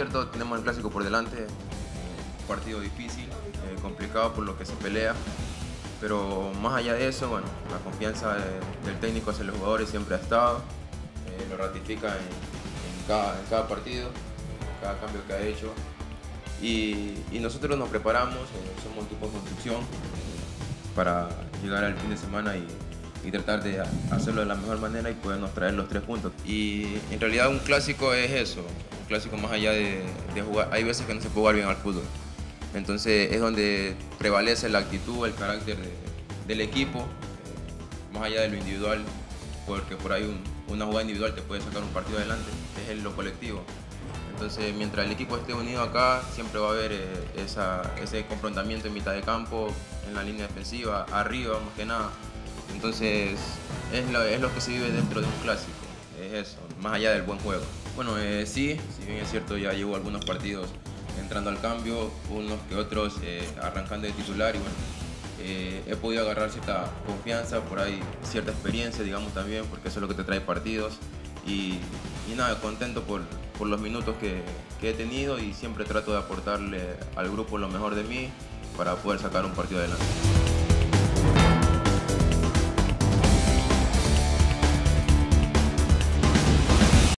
cierto, tenemos el clásico por delante, un partido difícil, complicado por lo que se pelea, pero más allá de eso, bueno, la confianza del técnico hacia los jugadores siempre ha estado, lo ratifica en cada partido, en cada cambio que ha hecho, y nosotros nos preparamos, somos equipo de construcción para llegar al fin de semana y tratar de hacerlo de la mejor manera y podernos traer los 3 puntos. Y en realidad un clásico es eso, un clásico más allá de jugar, hay veces que no se puede jugar bien al fútbol. Entonces es donde prevalece la actitud, el carácter del equipo, más allá de lo individual, porque por ahí una jugada individual te puede sacar un partido adelante, es lo colectivo. Entonces mientras el equipo esté unido acá, siempre va a haber ese confrontamiento en mitad de campo, en la línea defensiva, arriba más que nada. Entonces es lo que se vive dentro de un clásico, es eso, más allá del buen juego. Bueno, sí, si bien es cierto, ya llevo algunos partidos entrando al cambio, unos que otros arrancando de titular y bueno, he podido agarrar cierta confianza, por ahí cierta experiencia, digamos también, porque eso es lo que te trae partidos y nada, contento por los minutos que he tenido y siempre trato de aportarle al grupo lo mejor de mí para poder sacar un partido adelante.